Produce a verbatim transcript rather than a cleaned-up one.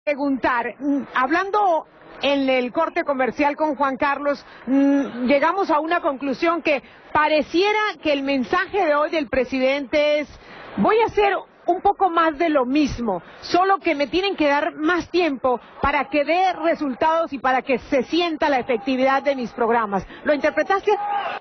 Preguntar, hablando en el corte comercial con Juan Carlos, llegamos a una conclusión que pareciera que el mensaje de hoy del presidente es: voy a hacer un poco más de lo mismo, solo que me tienen que dar más tiempo para que dé resultados y para que se sienta la efectividad de mis programas. ¿Lo interpretaste?